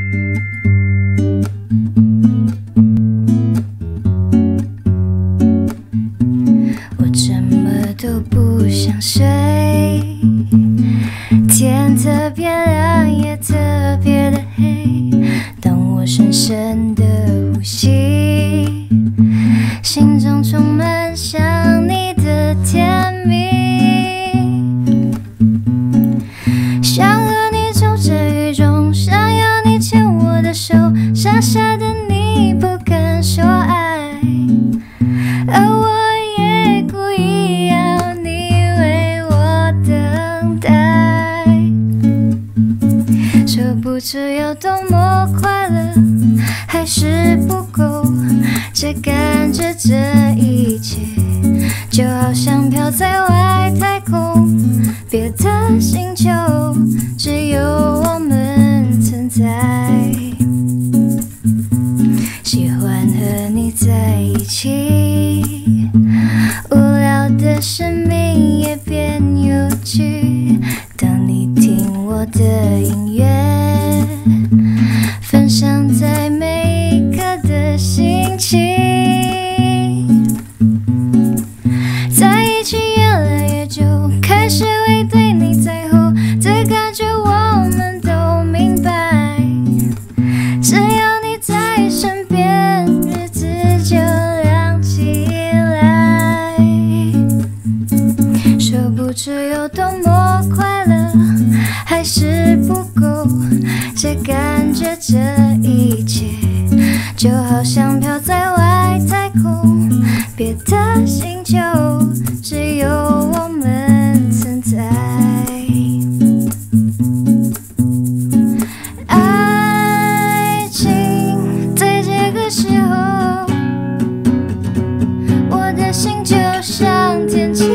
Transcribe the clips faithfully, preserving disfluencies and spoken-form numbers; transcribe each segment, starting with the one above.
我怎么都不想睡，天特别亮，也特别的黑。当我深深的呼吸，心中充满想你的甜蜜。想和你走在雨中，想要你牵我的手，傻傻的你不肯说爱，而我也故意要你为我等待。说不出有多么快乐，还是不够，这感觉这一切就好像飘在外太空，别的星球只有我们存在。喜欢和你在一起，无聊的生命也变有趣。当你听我的音乐，分享在每一刻的心情，在一起越来越久，开始会对你在乎，这感觉我们都明白。只要你在身边，日子就亮起来。说不出有多么快乐，还是不够，这感觉这一切就好像飘在外太空，别的星球只有我们存在。爱情在这个时候，我的心就像天气，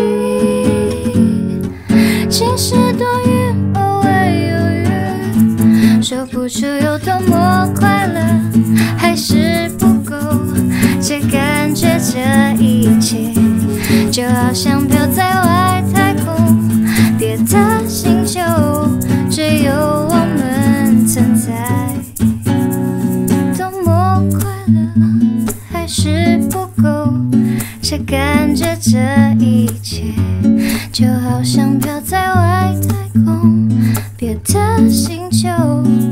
晴时多云，偶尔有雨。说不出有多么快乐，还是不够，这感觉这一切就好像飘在外太空，别的星球只有我们存在。多么快乐，还是不够，这感觉这一切就好像飘在外太空，别的星球